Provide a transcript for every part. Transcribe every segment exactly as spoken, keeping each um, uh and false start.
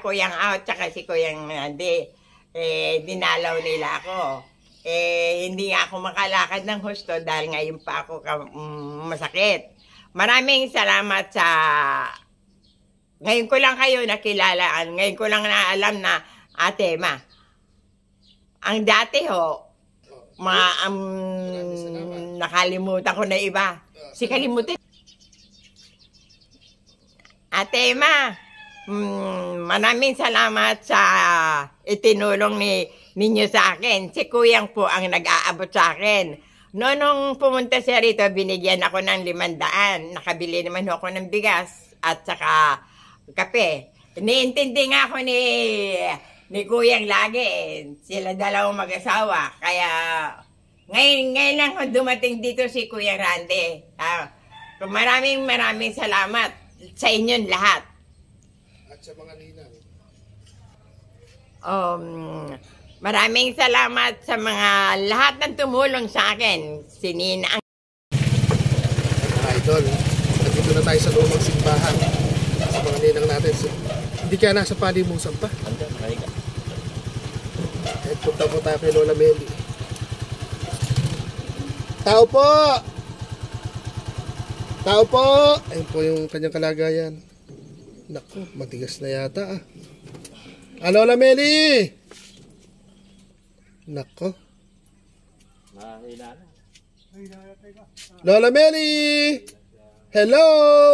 Kuyang Out tsaka si Kuyang Randy, eh, dinalaw nila ako. Eh, hindi ako makalakad ng husto dahil ngayon pa ako um, masakit. Maraming salamat sa... Ngayon ko lang kayo nakilala, ngayon ko lang na alam na Ate Ma. Ang dati ho, ma, um, nakalimutan ko na iba. Si kalimutin. Ate Ma, mm, maraming salamat sa itinulong ni ninyo sa akin. Si Kuyang po ang nag-aabot sa akin. No, nung pumunta siya rito, binigyan ako ng limandaan. Nakabili naman ako ng bigas at saka kape. Niintindi nga ako ni, ni Kuyang lagi. Sila dalawang mag-asawa. Kaya ngayon, ngayon lang dumating dito si Kuya Randy. Ah, maraming maraming salamat sa inyong lahat. At sa mga ninang. Um, maraming salamat sa mga lahat ng tumulong sa akin. Si Nina. Idol, nandito na tayo sa lumang simbahan. Sa mga ninang natin. So, hindi kaya nasa palimusan pa. At punta po tayo kay Lola Meli. Tao po! Tao po! Ayun po yung kanyang kalagayan. Naku, matigas na yata ah. Ah, Lola Meli! Naku. Lola Meli! Hello!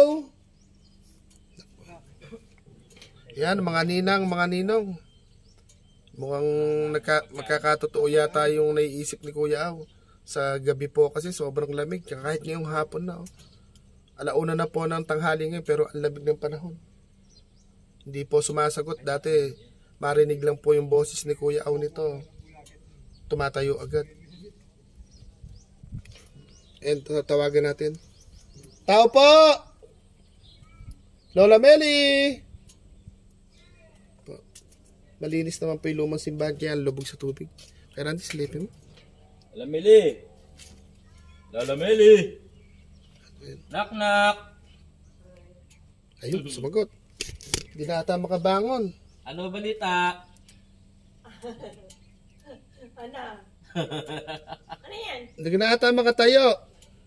Yan, mga ninang, mga ninong. Mukhang nagka, magkakatotoo yata yung naiisip ni Kuya Aw. Sa gabi po kasi sobrang lamig. Kahit ngayong hapon na. Oh. Alauna na po ng tanghali ngayon pero ang lamig ng panahon. Hindi po sumasagot. Dati marinig lang po yung boses ni Kuya Aw nito. Tumatayo agad. And tawagan natin. Tao po! Lola Meli! Malinis naman po yung lumang simbahan kaya lubog sa tubig. Kaya Randy, silipin mo. Lola Meli! Lola Meli! Knock knock! Ayun, sumagot. Hindi na ata makabangon. Ano balita? Ano? Ano yan? Hindi na ata makatayo.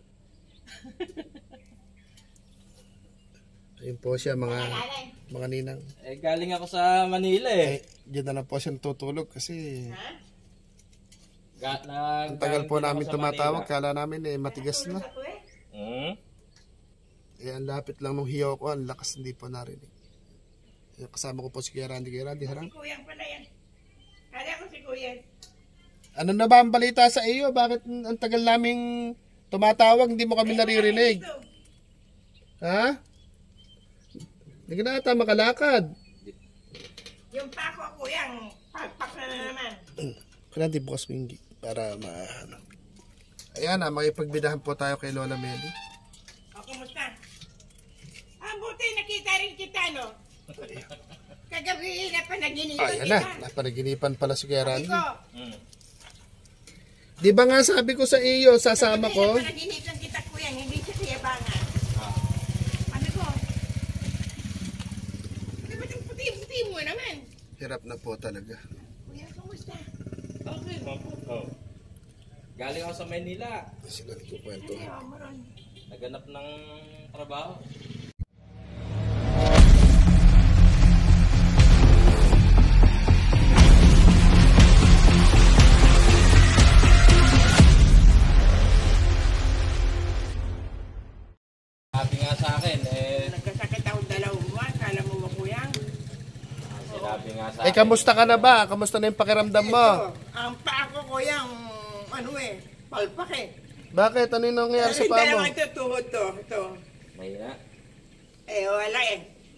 Ayun po siya mga mga ninang. Eh galing ako sa Manila eh. Eh, diyan na lang po siya tutulog kasi Ha? Ga na, ang tagal po namin tumatawag. Kala namin eh matigas na. Hmm? Eh, ang lapit lang nung hiyaw ko. Ang lakas hindi po narinig. Eh, kasama ko po si Kuya Randy. Kuya Randy, harang. Si Kuyang pala yan. Kala ko si Kuyang. Ano na ba ang balita sa iyo? Bakit ang tagal naming tumatawag, hindi mo kami naririnig? Ha? Hindi ka na ata makalakad. Yung pako Kuyang, pagpak na naman. Kaya hindi bukas mo yung gig para ma... Ano. Ayan na, makipagbidahan po tayo kay Lola Meli. O, kumusta? Ang buti nakita rin kita, no? Kagabi na panaginipan Ayan kita. na, napanaginipan pala si Kuya Randy. Ko, Hmm. Di ba nga sabi ko sa iyo, sasama ko? kagabi na panaginipan kita, Kuyang, hindi siya siyabangan. Ano ko? Di ba yung puti-puti mo naman? Hirap na po talaga. Kuya, kumusta? Okay, oh. Galing ako sa Manila. Sila nagkukwento. Ayaw mo ron. Naganap ng trabaho. Sabi nga sa akin, eh, Nagkasakit ako dalawang buwan. Kala mo ba, Kuyang? sinabi nga sa Eh, akin. kamusta ka na ba? Kamusta na yung pakiramdam mo? Ito, ang paa ko, Kuyang, ano eh, palpak eh. Bakit? Ano yung nangyayari sa paa mo? Dalawang ito, tuhod to. Ito. Mahina. Eh, wala eh.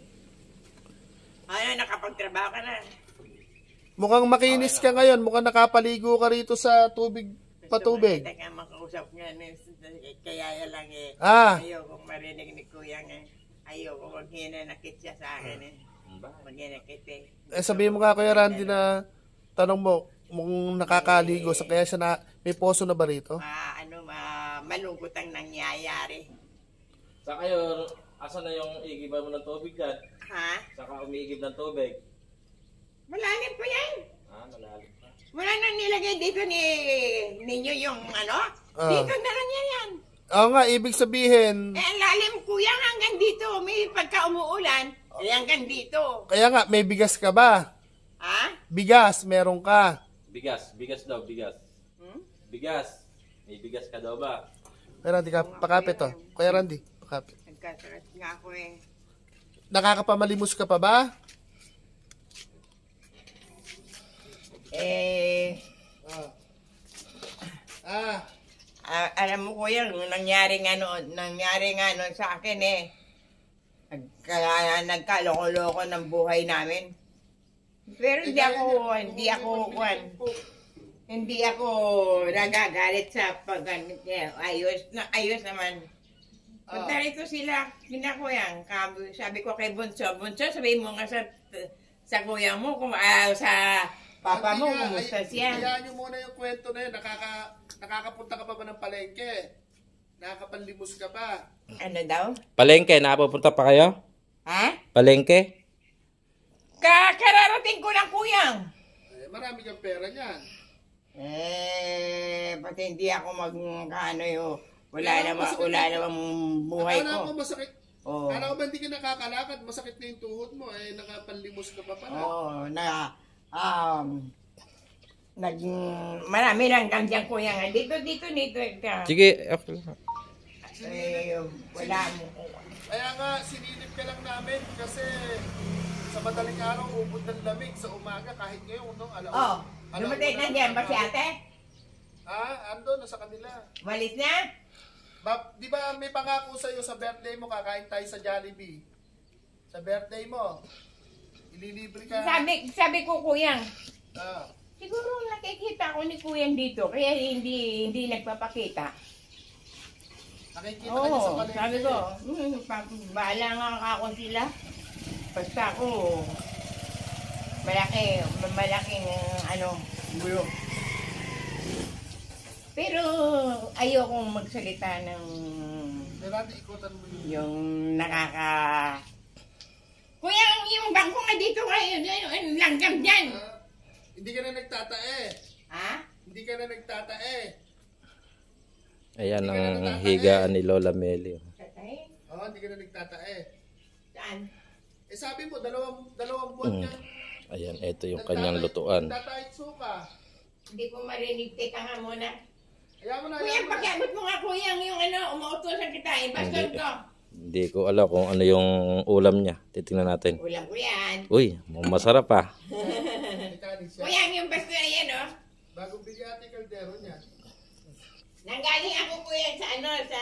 Ano, nakapagtrabaho ka na. Mukhang makinis ka ngayon. Mukhang nakapaligo ka rito sa tubig, patubig. Teka, makausap nga. Kaya lang eh. Ah. Ayoko marinig ni Kuyang eh. Ayoko kung hinanakit siya sa akin eh. Pag hinanakit eh. Eh, sabihin mo nga Kuya Randy na tanong mo, mukhang nakakaligo sa kaya siya na, may poso na ba rito? Ma, ano, ma, malungkot ang nangyayari. Sa kayo, asa na yung igiban mo ng tubig dyan? Ha? Saka umiigib ng tubig. Malalim po yan. Ah, malalim pa. Wala nang nilagay dito ni ninyo yung ano? Ah. Dito na lang yan yan. Oo nga, ibig sabihin, Eh, ang lalim kuya hanggang dito. May pagka umuulan, eh, hanggang dito. kaya nga, may bigas ka ba? Ha? Bigas, meron ka. Bigas, bigas daw, bigas. Hmm? Bigas. May bigas ka daw ba? Kuya Randy, ka, pakapit to. Kuya Randy, pakapit. Nagkasakit nga ako eh. Nakakapamalimos ka pa ba? Eh, Ah. Ah. ah, alam mo kuya, nung nangyari nga noon, nangyari nga noon sa akin eh. Nagka, nagkaloko-loko ng buhay namin. Pero hindi ako, hindi ako, kwan, hindi ako nagagalit sa pag, eh, ayos, na, ayos naman. Punta rito sila, kinakuyang, sabi ko kay Bunso, Bunso, sabihin mo nga sa, sa kuya mo, kung, ah, sa papa mo, kumusta siya. Hayaan nyo muna yung kwento na yun. Nakaka, nakakapunta ka pa ba ng palengke? Nakakapanlimos ka pa? Ano daw? Palengke, napapunta pa kayo? Ha? Palengke? Kakararating ko lang kuyang. Eh, marami kang pera niyan. Eh, pati hindi ako mag, ano yun, wala Kaya naman, masakit wala na- namang buhay Akala ko. ko masakit. Oo. Akala ko ba hindi ka nakakalakad? Masakit na yung tuhod mo. Eh, nakapanlimos ka pa pala. Oo, na, um, nag, marami lang ganyan kuya nga. Dito, dito, dito. Ka. Sige, okay. Eh, wala mo. Kaya nga, sinilip ka lang namin kasi sa madaling araw, ubod ng lamig sa umaga kahit ngayon, no? Alaw, Oh, dumating na dyan ba si ate? Ah, ando, nasa kanila. Malis na? Ba, di ba may pangako sa'yo sa birthday mo, kakain tayo sa Jollibee? Sa birthday mo, ililibre ka. Sabi, sabi ko kuyang, Ah, siguro nakikita ko ni kuyang dito, kaya hindi, hindi nagpapakita. nakikita Oo, kayo sa palengke. sabi ko, hmm, pa- bahala nga ako sila. Basta ako, malaki, malaking ano, gulo. Pero ayokong magsalita ng Kaya natin ikutan mo yun. yung nakaka... Kuya, yung, yung bangko nga dito ngayon, yung langgam dyan. Ah, hindi ka na nagtatae. Ha? Hindi ka na nagtatae. Ayan ang higaan ni Lola Meli. Tatay? Oo, hindi ka na nagtatae. Saan? Eh sabi mo, dalawang, dalawang buwan Mm. yan. Ayan, ito yung kanyang lutuan. Nagtatae at suka. Hindi ko marinig. Teka nga muna. Ayaw mo na, Kuya, ayaw mo na. pakiabot mo nga kuya yung ano, umuutosan kita. Ibaston Hindi. ko. Hindi ko alam kung ano yung ulam niya. Titingnan natin. Ulam ko yan. Uy, masarap ah. Mechanic siya. Kuya, yung basto na yan, oh. Bagong bigyati kaldero niya. Nanggaling ako kuya sa ano, sa...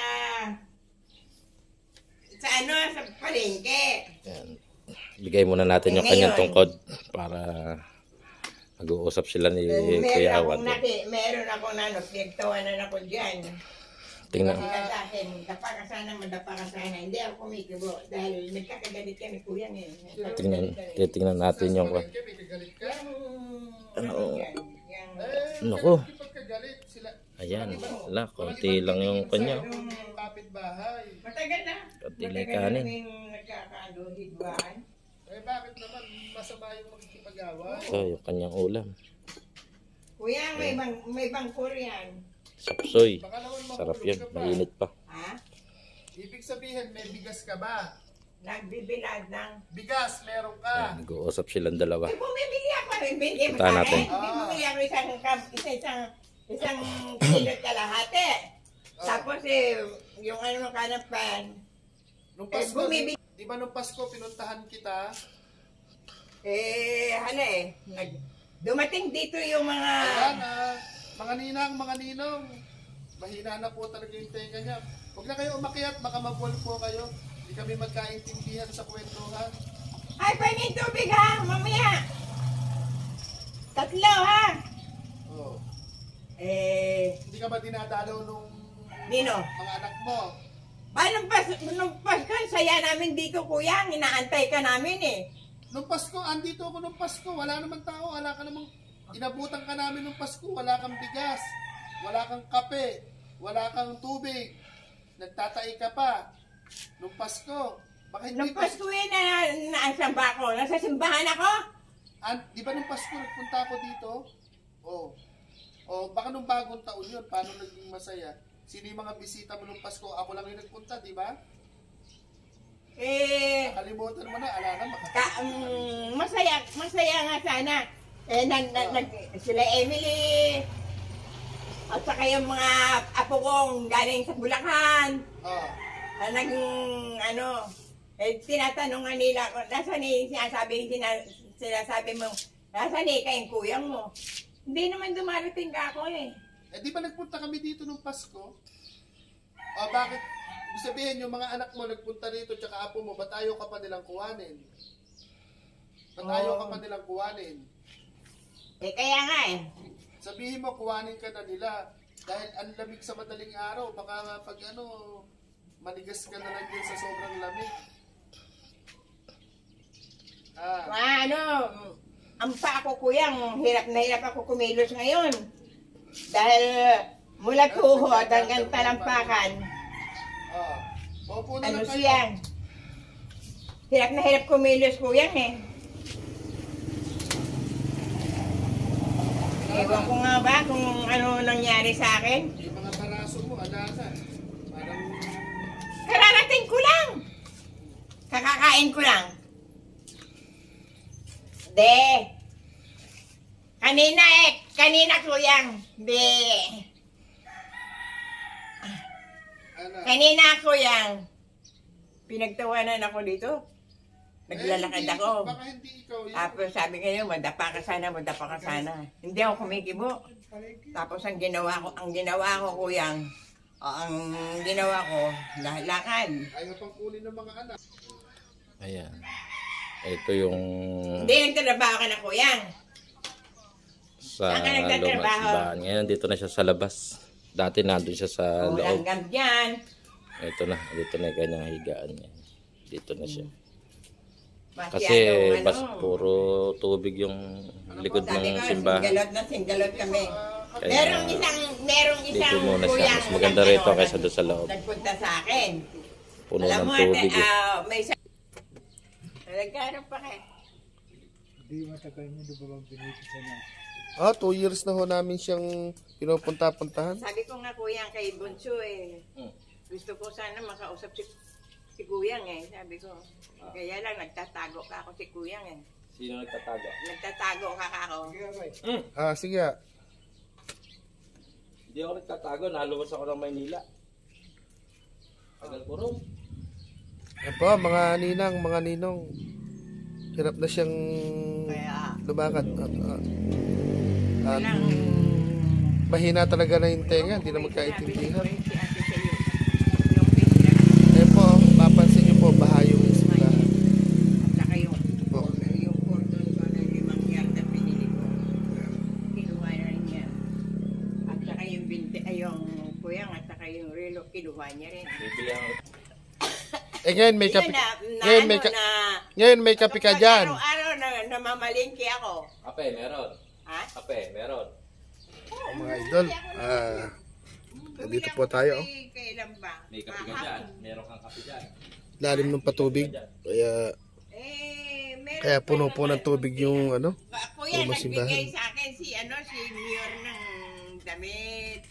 Sa ano, sa palengke. Ayan. Bigay muna natin yung Eh, kanyang ngayon. tungkod para mag-uusap sila ni meron Kuya akong Awad. naki, meron ako na ano, pinagtawanan ako dyan. Tingnan. Sila sa akin, dapa ka sana, madapa ka sana. Hindi ako kumikibo dahil nagkakagalit kami kuya ngayon. Tingnan, titingnan natin yung... Palengke, may kagalit ka. Yung... Oo. yan, yan. Eh, Naku. bakit pagkagalit sila? Ayan, wala, konti lang yung kanya. Yung kapitbahay. Matagal na. Konti lang Matagal na kanin. kaming nagkakaluhigwaan. Eh bakit naman masama yung magkipag-away? Ito yung kanyang ulam. Kuya, may bang, may bangkor yan. Sapsoy. Baka naman Sarap mahulog yun, ka pa. mainit pa. Ha? Ibig sabihin, may bigas ka ba? Nagbibilad ng... Bigas, meron Ayan, ka. nag-uusap silang dalawa. Eh, bumibili ako. Bibili mo Puntahan sa natin. akin. Bumibili ako isang, kap- isa, isang, isang kilo kalahati. Oh. Tapos eh, yung ano ng kanapan, Nung Eh, Pasko, bumibig- di, di ba nung Pasko pinuntahan kita? eh, ano eh, nag, dumating dito yung mga... Ayan ah, mga ninang, mga ninong. Mahina na po talaga yung tenga niya. Huwag na kayo umakyat, baka mabuwal po kayo. Hindi kami magkaintindihan sa kwentuhan. Ay, pahingin tubig ha, mamaya. Tatlo ha. Oh. Eh, Hindi ka ba dinadalaw nung Nino, mga anak mo? ba nung, pas, nung Pasko, saya namin dito kuya, inaantay ka namin eh. Nung Pasko, andito ako nung Pasko. Wala naman tao, wala ka namang... Inabutan ka namin nung Pasko. Wala kang bigas. Wala kang kape. Wala kang tubig. Nagtatai ka pa. Nung Pasko. Baka hindi Nung Pasko eh, na, naasan ba ako? Nasa simbahan ako? An, di ba nung Pasko nagpunta ako dito? Oh. Oh, baka nung bagong taon yun, paano naging masaya? Sino yung mga bisita mo nung Pasko? Ako lang yung nagpunta, di ba? Eh, Kalimutan mo na, ala na, ka, makakalimutan. um, masaya, masaya nga sana. Eh, nag, nag, nag, sila Emily, at saka yung mga apo kong galing sa Bulacan, Oh. ah, nag, ano, eh, tinatanong nga nila, nasa ni, sinasabi, sina, sinasabi mo, nasa ni kayong kuyang mo. Hindi naman dumarating ka ako eh. Eh, di ba nagpunta kami dito nung Pasko? O, bakit? Ibig sabihin, yung mga anak mo nagpunta dito, tsaka apo mo, ba't ayaw ka pa nilang kuwanin? Ba't Oo. ayaw ka pa nilang kuwanin? Eh, kaya nga eh. Sabihin mo, kuwanin ka na nila. Dahil ang lamig sa madaling araw, baka nga pag ano, manigas ka na lang din sa sobrang lamig. Ah, Mga ano, ang pa ako kuyang, hirap na hirap ako kumilos ngayon. Dahil mula tuhod hanggang talampakan, ah. Opo na ano lang kayo. siya. Hirap na hirap kumilos kuyang eh. Ewan ko nga ba kung ano nangyari sa akin. Yung mga paraso mo, ala na. Parang, Kararating ko lang. Kakakain ko lang. De. Kanina eh, kanina kuyang. De. ano. Kanina kuyang. Pinagtawanan ako dito. Naglalakad Eh, hindi- ako. Baka hindi ikaw yun. Tapos sabi kayo, madapa ka sana, madapa ka sana. Hindi ako kumikibo. Tapos ang ginawa ko, ang ginawa ko kuyang, o, ang ginawa ko, lakad. Ayaw pang kunin ng mga anak. Ayan. Ito yung Hindi nagtatrabaho ka na kuyang. sa Saan ka lumang nagtatrabaho? simbahan. Ngayon, dito na siya sa labas. Dati nandun siya sa O, loob. langgam dyan. Ito na. Dito na yung kanyang higaan niya. Dito na siya. Kasi Masyadong, bas ano. puro tubig yung likod Sabi ng ko, simbahan. singgalot na singgalot kami. Kaya, Merong isang, merong dito isang muna siya. kuyang. Mas maganda nag- rito ano, kaysa nag- doon sa loob. Nagpunta sa akin. Puno Alam ng mo, tubig. ate, eh. ah, may isa. Nagkaroon pa kayo. Ah, two years na ho namin siyang pinupunta-puntahan. Sabi ko nga kuyang kay Bunso eh. Hmm. Gusto ko sana makausap si, si Kuyang eh. Sabi ko. Kaya lang nagtatago ka ako si Kuyang eh. Sino nagtatago? Nagtatago ka ka ako. Hmm. Ah, sige ah. Hindi ako nagtatago. Naluwas ako ng Maynila. Tagal ko rin. Yan po, mga ninang, mga ninong. Hirap na siyang Kaya lumakad. At, at, at walang... mahina talaga na yung tenga, hindi na magkaintindihan. Sabi ko, si ate sa'yo. Yung pinila Eh po, mapansin niyo po, baha yung simbahan. at saka yung, Po. yung cordon ko na limang yarda pinili ko. Kinuha na rin niya. At saka yung binti, ay yung Kuyang at saka yung relo, kinuha niya rin. Bibili ako. Eh ngayon may kape, Yan na, na, ngayon may ano, ka- na, ngayon may kape ka kapag dyan. Araw-araw na namamalingki ako. Kape, meron. Ha? Kape, meron. Mga idol, ah, dito po tayo. Oh. Kay- Kailan ba? May kape ka Ah, dyan. Meron kang kape dyan. Lalim ng patubig. Kaya, Eh, meron kaya pa puno po naman. ng tubig yung ano. Ba- Kuya, Lumang simbahan. nagbigay sa akin si, ano, si Mayor ng damit.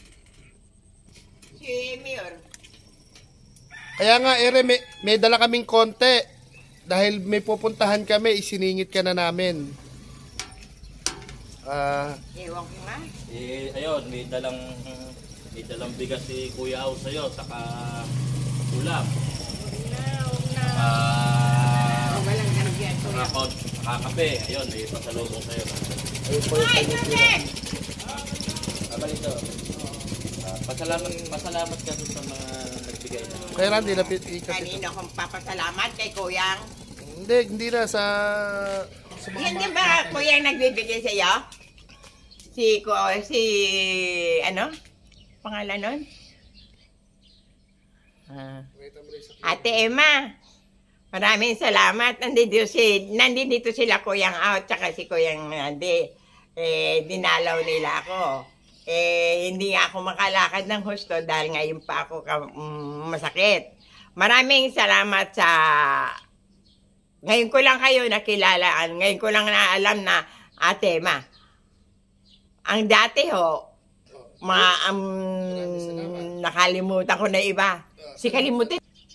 Si Mayor. Kaya nga, Ere, may, may dala kaming konti. Dahil may pupuntahan kami, isiningit ka na namin. Ah, Ewan ko nga. Eh, ayun, may dalang may dalang bigas si Kuya Au sa'yo, saka ulam. Huwag na, huwag na. Ah, Walang ganyan. saka, kon- saka kape. Ayun, may pasalubong sa'yo. ayun po yung Ay, kanyang Jose! tira. Abay ito. Ah, pasalamat, pasalamat ka dun sa mga nagbigay na. Kaya Randy, lapit ikapit. Kanino kong papasalamat kay Kuyang. Hindi, hindi na sa... sa mga Hindi mga- ba Kuyang nagbibigay sa iyo? Si, ko, si, ano? Pangalan nun? Ah. Ate Emma, maraming salamat. Nandito si nandito sila Kuyang Out tsaka si Kuyang Nandi. Eh dinalaw nila ako. Eh hindi nga ako makalakad ng husto dahil ngayon pa ako ka, mm, masakit. Maraming salamat sa ngayon ko lang kayo nakilalaan, ngayon ko lang na alam na Ate Ma. Ang dati ho, ma, um, nakalimutan ko na iba. Si kalimutin.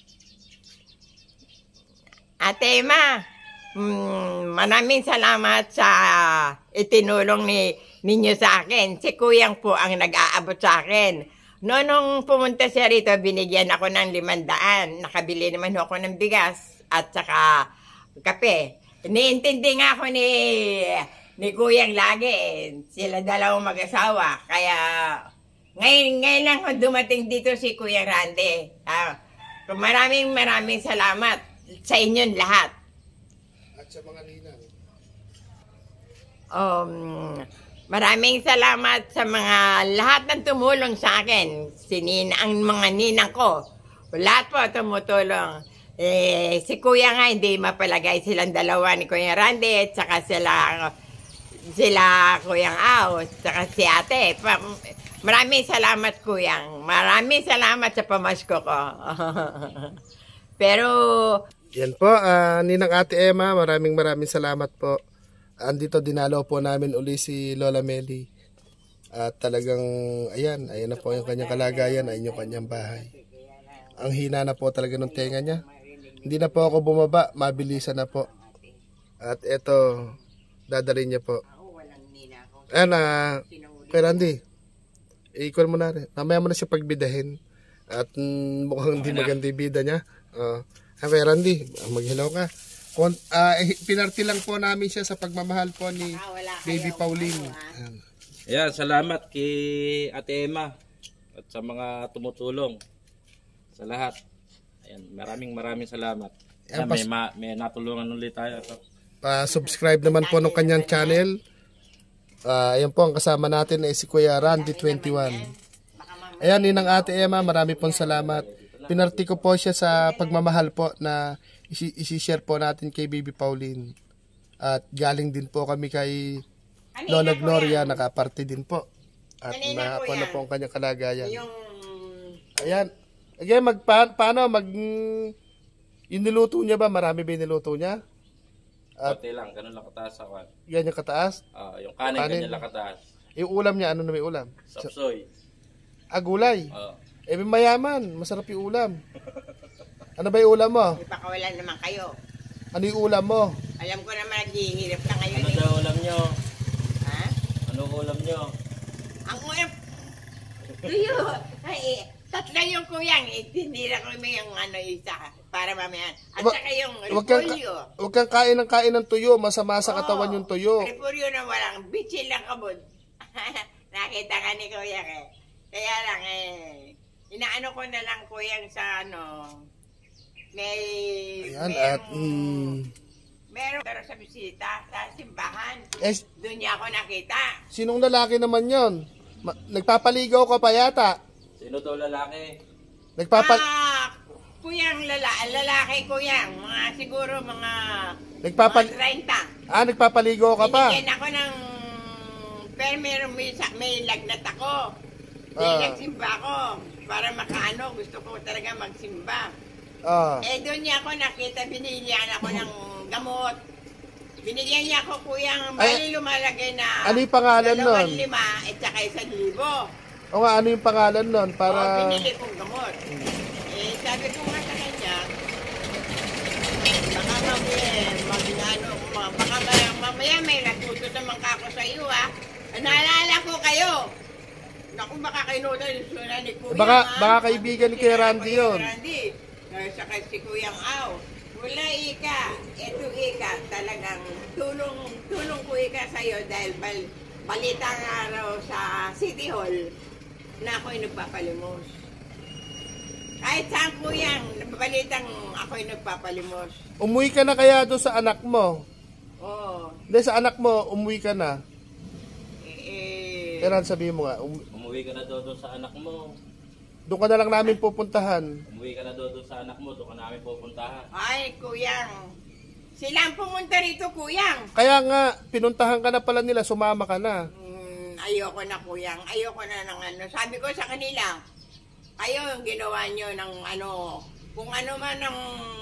Ate Ma, mm, maraming salamat sa itinulong ni ninyo sa akin. Si Kuyang po ang nag-aabot sa akin. No, nung pumunta siya rito, binigyan ako ng limandaan. Nakabili naman ako ng bigas at saka kape. Niintindi nga ako ni, ni Kuyang lagi. Eh. Sila dalawang mag-asawa. Kaya ngayon, ngayon lang dumating dito si Kuya Randy. Ah, maraming maraming salamat sa inyong lahat. At sa mga ninang. Um, maraming salamat sa mga lahat ng tumulong sa akin. Sinin ang mga ninang ko. Lahat po tumutulong. Eh, si Kuya nga hindi mapalagay silang dalawa ni Kuya Randy at saka sila sila Kuyang Aw, at saka si Ate. Pa, maraming salamat Kuyang. Maraming salamat sa pamasko ko. Pero yan po, uh, Ninang Ate Emma, maraming maraming salamat po. Andito dinalo po namin uli si Lola Meli. At talagang, ayan, ayan na po yung kanyang kalagayan, ayan yung kanyang bahay. Ang hina na po talaga ng tenga niya. Hindi na po ako bumaba, mabilisan na po. At eto, dadalhin niya po. Ayan, uh, Kuya Randy, i-call mo na rin. Mamaya mo na siya pagbidahin. At mm, mukhang hindi maganda yung bida niya. Uh, Ay, Kuya Randy, mag-hello ka. Kon, uh, pinarty lang po namin siya sa pagmamahal po ni Baby Pauline. Ayan. Ayan, salamat kay Ate Emma at sa mga tumutulong sa lahat. Ayan, maraming maraming salamat. Ayan, may, ma, may natulungan ulit tayo. Pa-subscribe naman po ng kanyang channel. Uh, ayan po, ang kasama natin ay si Kuya Randy twenty-one. Ayan, Ninang Ate Emma, marami pong salamat. Pinarty ko po siya sa pagmamahal po na isi-share po natin kay Baby Pauline. At galing din po kami kay Lola Gloria, nakaparte din po. At nakapo na po ang kanyang kalagayan. Ayan. Again, mag, pa, paano, mag, yung niluto niya ba, marami ba yung niluto niya? At konti lang, ganun lang kataas ako. Yan yung kataas? Uh, yung kanin, kanin, ganyan lang kataas. Yung ulam niya, ano na may ulam? Sapsoy. Ah, gulay? Oo. Uh. Eh, mayaman, masarap yung ulam. Ano ba yung ulam mo? Ipakawalan naman kayo. Ano yung ulam mo? Alam ko naman, naghihirap ka ngayon. Ano eh. daw ulam nyo? Ha? Ano ulam nyo? Ang ulam... Tuyo! Ay, eh, tatlo yung Kuyang. Eh, tinira ko may yung ano isa para mamaya. At saka yung repolyo. Huwag kang kain ng kain ng tuyo. Masama sa katawan yung tuyo. Repolyo na walang bitchin lang kabod. Nakita ka ni Kuyang eh. Kaya lang eh... Inaano ko na lang Kuyang sa ano, may... Ayan, merong, at... Mm, meron pero sa bisita, sa simbahan. eh, Doon niya ako nakita. sinong lalaki naman yon? Ma- nagpapaligaw ka pa yata? Sino daw lalaki? Nagpapal... Ah, Kuyang lala, lalaki Kuyang. Mga siguro mga... Nagpapal... mga thirty. Ah, nagpapaligaw ka pa? Binigyan ako ng... Pero meron may, may lagnat ako. Ah. May nagsimba ako. Para makaano, gusto ko talaga magsimba. Ah. Eh, doon niya ako nakita, binigyan ako ng gamot. Binigyan niya ako Kuyang, bali lumalagay na ano yung pangalan dalawang nun? lima at saka isang libo. O nga, ano yung pangalan nun? Para... O, binili kong gamot. Eh, sabi ko nga sa kanya, baka mamaya, mag-ano, baka mamaya may natuto naman kako sa iyo, ha? Naalala ko kayo. Naku, baka kayo na yung suna ni Kuya. Baka, baka kaibigan ni Kuya Randy yun. Randy. Saka si Kuyang Aw. Wala ika. Ito ika. Talagang tulong, tulong ko ika sa'yo dahil bal, balitang araw sa City Hall na ako'y nagpapalimos. Kahit saan Kuyang, balitang ako'y nagpapalimos. Umuwi ka na kaya doon sa anak mo? Oo. Hindi, sa anak mo, umuwi ka na. Eh, Kailan sabihin mo nga, um, Umuwi ka na daw doon sa anak mo. doon ka na lang namin pupuntahan. Umuwi ka na daw doon sa anak mo, doon ka namin pupuntahan. ay, Kuyang. Sila ang pumunta rito, Kuyang. Kaya nga, pinuntahan ka na pala nila, sumama ka na. Mm, ayoko na Kuyang, ayoko na ng ano. Sabi ko sa kanila, kayo yung ginawa nyo ng ano, kung ano man ang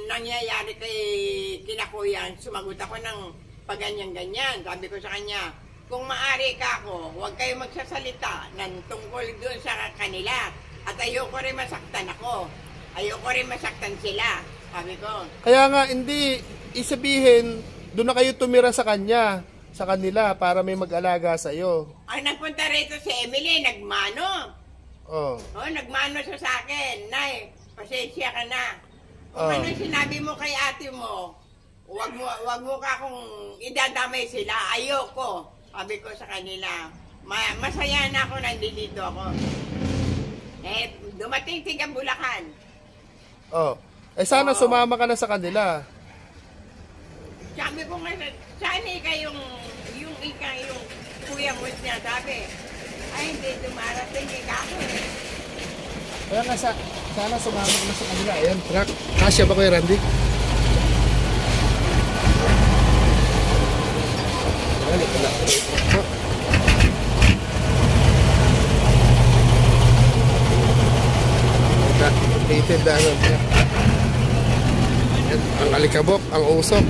nangyayari kay kinakuyan, sumagot ako ng paganyan-ganyan. Sabi ko sa kanya, kung maaari ka ako, huwag kayo magsasalita ng tungkol doon sa kanila. At ayoko rin masaktan ako. Ayoko rin masaktan sila. Sabi ko. Kaya nga, hindi isabihin, doon na kayo tumira sa kanya, sa kanila, para may mag-alaga sa'yo. Ang nagpunta rito si Emily, nagmano. Oh. Oh, nagmano siya sa akin. Nay, pasensya ka na. Kung Oh. ano sinabi mo kay ate mo, wag mo, wag mo ka kung idadamay sila. Ayoko. Sabi ko sa kanila, ma masaya na ako nandito ako. Eh, dumating tiga Bulacan. Oh. Eh sana Oo. sumama ka na sa kanila. Sabi ko nga, sana ikaw yung, yung ikaw yung kuya mo niya, sabi. Ay, hindi dumarating ikaw ako eh. Kaya nga sa, sana sumama ka na sa kanila. Ayan, truck. Kasya ba kayo, Randy? Ayan, ito lang. Updated na ano. Ayan, ang alikabok, ang usok.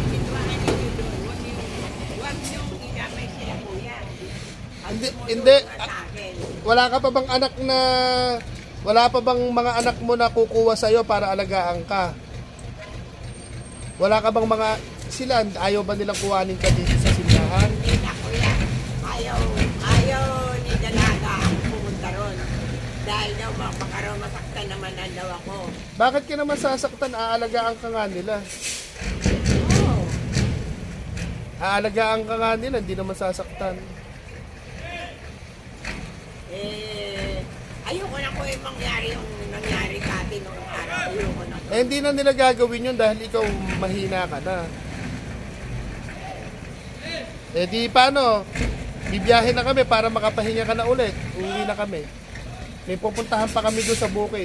Huwag niyong idamay sila kuya. At Hindi, tumulong hindi. ka sa akin. Wala ka pa bang anak na... Wala pa bang mga anak mo na kukuha sa'yo para alagaan ka? Wala ka bang mga... Sila, ayaw ba nilang kuhanin ka dito sa simbahan? Hindi na kuya. Ayaw, ayaw ni Dalaga ang pumunta ron. Dahil daw makakaroon masaktan naman na daw ako. Bakit ka naman sasaktan? Aalagaan ka nga nila. Oo. Aalagaan ka nga nila, hindi naman sasaktan. Eh, ayoko na ko yung mangyari yung nangyari sa atin noong araw. Ayoko na. Eh, hindi na nila gagawin yun dahil ikaw mahina ka na. Eh, di paano? Bibiyahe na kami para makapahinga ka na ulit. Uwi na kami. May pupuntahan pa kami doon sa bukid.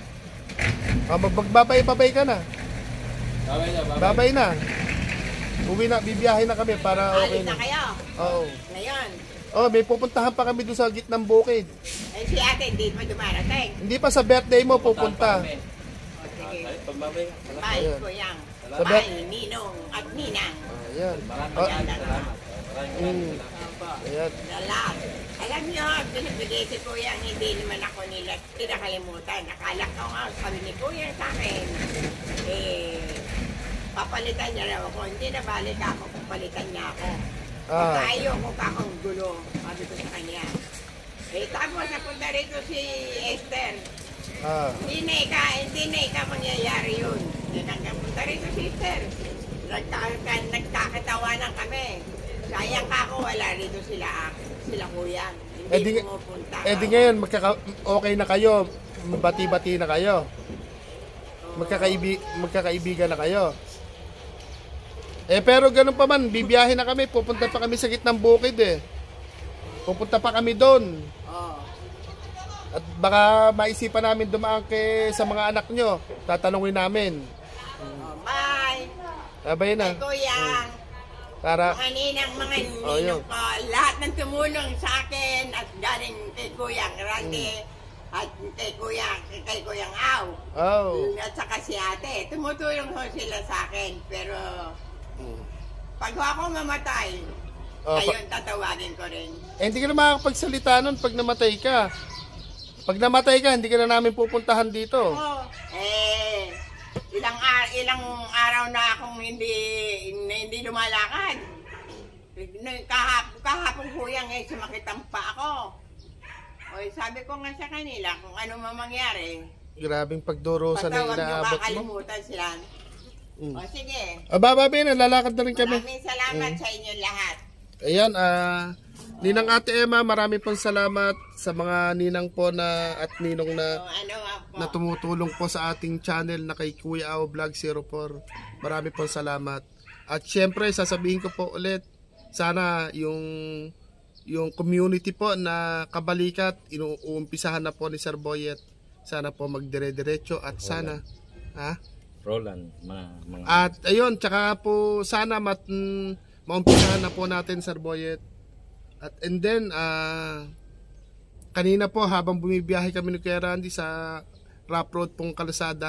Ah, magbabay-babay ka na. Babay na, babay. Babay na. Uwi na, bibiyahe na kami para okay Alis na. na kayo. Oo. Ngayon. Oh, may pupuntahan pa kami doon sa gitnang bukid. Eh, si ate hindi pa dumarating. Hindi pa sa birthday mo pupunta. O, sige. Ay, pambabay. Bye, Ayan. kuyang. Sabi- Bye, Ninong at Ninang. Ayan. Maraming Oh, maraming salamat. Maraming maraming Mm. salamat. Opo. ayan. Lahat. Alam niyo, binibigay si Kuya, hindi naman ako nila pinakalimutan. Akala ko nga, sabi ni Kuya sa akin, eh, papalitan niya raw ako. Hindi na balik ako, papalitan niya ako. Ah. Basta ayoko ka akong gulo, sabi ko sa kanya. Eh, tapos napunta rito si Esther. Ah. Hindi na ika, hindi na ika mangyayari yun. Eh, nagpunta rito si Esther. Nagka, nagkakatawanan kami. Sayang ka ako, wala rito sila, sila kuya. Hindi Eh, di, pumupunta. eh di ngayon, magkaka, okay na kayo. Bati-bati na kayo. Magkakaibi, magkakaibigan na kayo. Eh pero ganun pa man, bibiyahe na kami. Pupunta pa kami sa gitnang bukid eh. Pupunta pa kami doon. Oh. At baka maisipan namin dumaan kay sa mga anak nyo. Tatanungin namin. Oh, bye. Abay na. Kay kuya. Para, Mga ninang, mga Oh, yun. ninong ko, lahat ng tumulong sa akin at galing kay Kuyang Randy at kay Kuyang, kay Kuyang Aw. oh. At saka si ate, tumutulong ho sila sa akin. Pero pag ako mamatay, Oh, ayun, tatawagin ko rin. Eh, hindi ka na makakapagsalita nun pag namatay ka. Pag namatay ka, hindi ka na namin pupuntahan dito. Oh, eh, ilang, ar- ilang araw na akong hindi, hindi lumalakad. Kahap, kahapon Kuyang eh, sumakitan pa ako. O, sabi ko nga sa kanila, kung ano mamangyari, Grabing pagdurusa na patawag nyo inaabot mo. kakalimutan sila. Mm. O, sige. Ah, bababi na, lalakad na rin kami. Maraming salamat sa inyo lahat. Ayan, ah, Ninang Ate Emma, marami pong salamat sa mga ninang po na at ninong na O, ano nga po. na tumutulong po sa ating channel na kay Kuya Ao Vlog zero four. Marami pong salamat. At syempre, sasabihin ko po ulit, sana yung yung community po na kabalikat, inuumpisahan na po ni Sir Boyet. Sana po magdire-diretso at sana, ha? Roland, mga, mga At ayun, tsaka po sana mat, mm, maumpisahan na po natin, Sir Boyet. At and then, ah, kanina po habang bumibiyahe kami ni Kuya Randy sa rough road pong kalsada,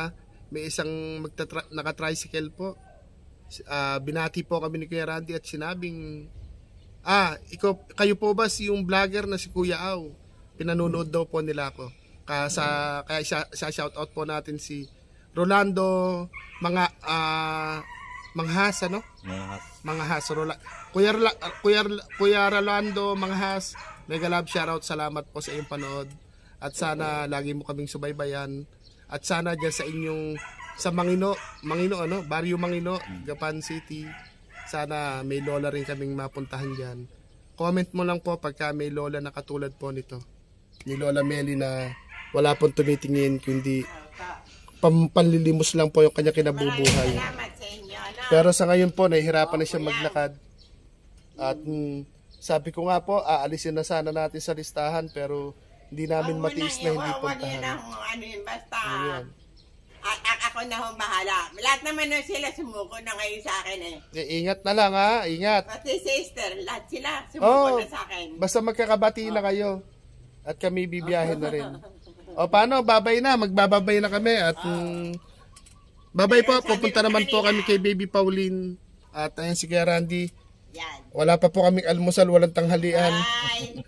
may isang magtatra- naka-tricycle po. Uh, binati po kami ni Kuya Randy at sinabing, ah, ikaw, kayo po ba si yung vlogger na si Kuya Aw? Pinanonood daw po nila ako. Kaya, sa, kaya siya, siya shout out po natin si Rolando mga uh, Manghas, ano? Manghas. Manghas. Rola, Kuya, Rola, Kuya, Kuya Rolando Manghas, mega love shoutout. Salamat po sa iyong panood. At sana lagi mo kaming subaybayan. At sana dyan sa inyong sa Mangino, Mangino ano, Barrio Mangino, Gapan City. Sana may lola rin kaming mapuntahan diyan. Comment mo lang po pagka may lola na katulad po nito. Ni Lola Meli na wala pong tumitingin kundi pam panlilimos lang po yung kanya kinabubuhay. Salamat sa inyo. Ano? Pero sa ngayon po nahihirapan na siya maglakad. At mm, sabi ko nga po, aalisin na sana natin sa listahan pero hindi namin matiis na hindi puntahan. Ano yun, basta Ayan. a- a- ako na hong bahala. Lahat naman nun sila sumuko na ngayon sa akin eh. Eh, ingat na lang ha, ingat. Pati sister, lahat sila sumuko Oh, na sa akin. basta magkakabati na kayo. At kami bibiyahin na rin. O paano, babay na, magbababay na kami. At mm, babay po, pupunta naman po kami kay Baby Pauline. At ayan si Kuya Randy. Yan. Wala pa po kaming almusal, walang tanghalian. Bye.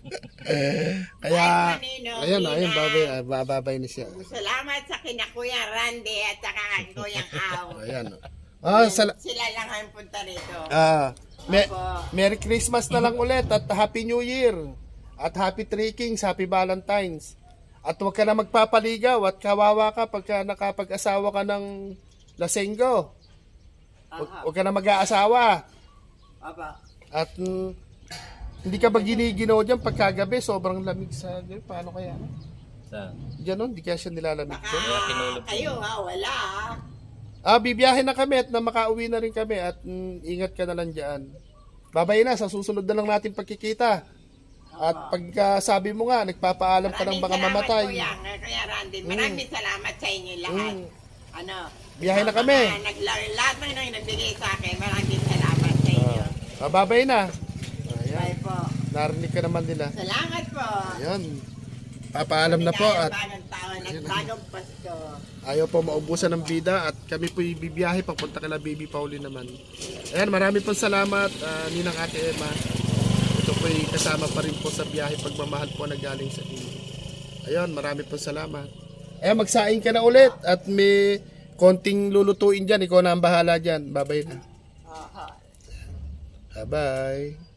Kaya, Bye, Manino, ayun, ayun, Nina. babay, ah, babay na siya. Salamat sa kina Kuya Randy at saka kay Kuyang Aw. Ayan. Ah, sala- Sila lang ang punta rito. ah, me- Opo. Merry Christmas na lang ulit at Happy New Year. At Happy Three Kings, Happy Valentine's. At huwag ka na magpapaligaw at kawawa ka pagka nakapag-asawa ka ng lasenggo. Huwag, huwag ka na mag-aasawa. Aba. At mm, hindi ka ba giniginaw dyan pagkagabi? Sobrang lamig sa gabi. Paano kaya? Saan? Diyan nun, hindi kaya siya nilalamig Baka dyan. kinulog. kayo ha, wala ha. Ah, bibiyahe na kami at na makauwi na rin kami at mm, ingat ka na lang dyan. Babay na, sa susunod na lang natin pagkikita. At pagka sabi mo nga, nagpapaalam ka ng baka mamatay. Maraming salamat Kuya, Kuya Randy. Maraming salamat sa inyo lahat. Mm. Ano? Biyahe na kami. Mga nagla- lahat ng nang nagbigay sa akin, maraming salamat sa inyo. Ah, babay na. Ayan. Bye po. Narinig ka naman nila. Salamat po. Ayan. Papaalam na po at Bagong taon at bagong Pasko. ayaw po maubusan ng bida at kami po bibiyahe papunta kala Baby Pauline naman. Ayan, marami pong salamat, uh, Ninang Ate Emma. Ito po kasama pa rin po sa biyahe pagmamahal po na galing sa inyo. Ayun, marami pong salamat. Ayan, magsaing ka na ulit at may konting lulutuin dyan. Ikaw na ang bahala dyan. Bye-bye na. Aha. Bye-bye.